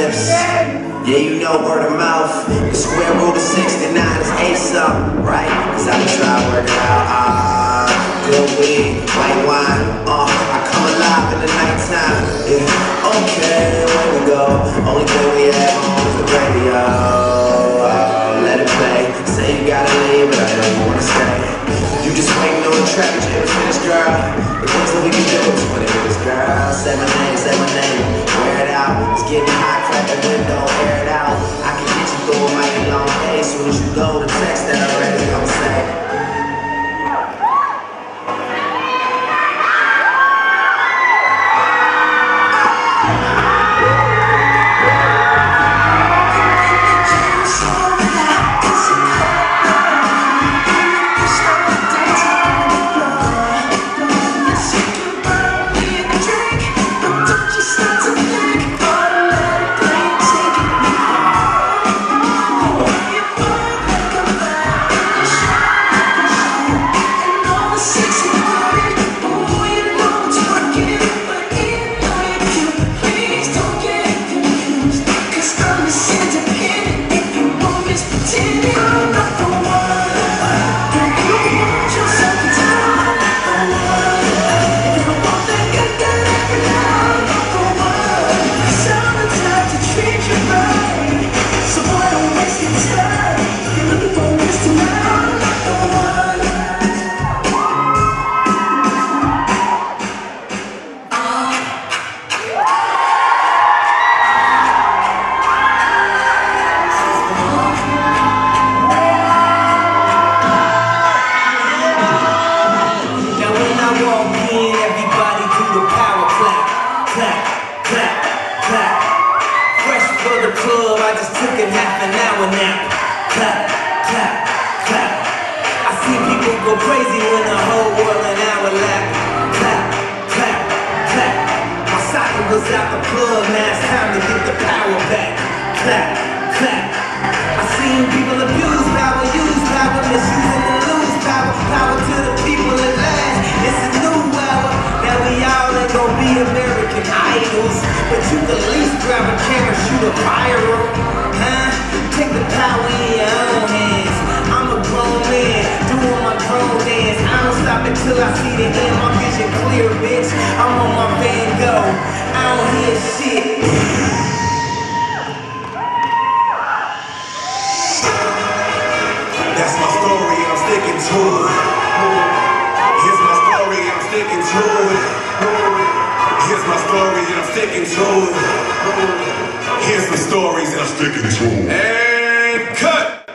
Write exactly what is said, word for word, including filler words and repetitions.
lips. Yeah, you know word of mouth. The square root of sixty-nine is eight something, right? Cause I been trying to work it out. Ah, good weed, white wine. Uh, I come alive in the nighttime. Yeah, okay, where we go? Only thing we have on is the radio. Oh, let it play. Say you gotta leave, but I know you wanna stay. You just waiting on the traffic jam to finish, girl. The things that we can do is twenty minutes, girl. Say my name, say my name. Wear it out. It's getting hot, crack the window, air it out. I can get you through a mighty long day. Soon as you go, the text that I read is gonna say. Till I see the end, my vision clear, bitch. I'm on my Van Gogh, I don't hear shit. That's my story and I'm sticking to it. Here's my story and I'm sticking to it. Here's my story and I'm sticking to it. Here's my stories and I'm sticking to it. And cut!